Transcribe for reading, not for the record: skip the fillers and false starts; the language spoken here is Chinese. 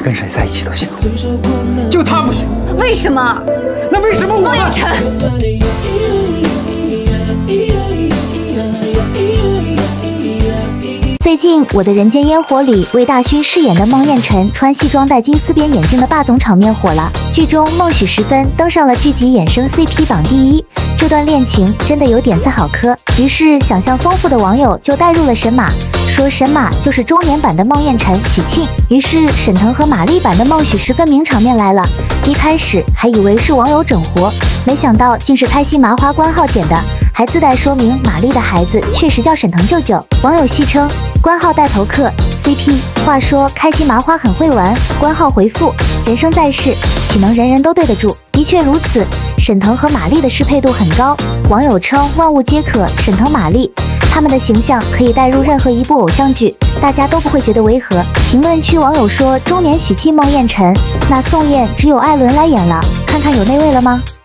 跟谁在一起都行，就他不行。 为什么？ 那为什么我？ 孟远辰。 最近，《我的人间烟火》里为大勋饰演的孟宴臣穿西装戴金丝边眼镜的霸总场面火了。剧中孟许时分登上了剧集衍生 CP 榜第1，这段恋情真的有点子好磕。于是，想象丰富的网友就带入了神马，说神马就是中年版的孟宴臣许沁。于是，沈腾和马丽版的孟许时分名场面来了。一开始还以为是网友整活，没想到竟是开心麻花官号剪的。 还自带说明，马丽的孩子确实叫沈腾舅舅。网友戏称官号带头嗑 CP。话说开心麻花很会玩，官号回复：人生在世，岂能人人都对得住？的确如此，沈腾和马丽的适配度很高。网友称万物皆可沈腾马丽，他们的形象可以带入任何一部偶像剧，大家都不会觉得违和。评论区网友说中年许沁孟宴臣，那宋焰只有艾伦来演了，看看有那味了吗？